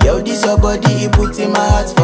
Yo, this your body, it puts in my heart for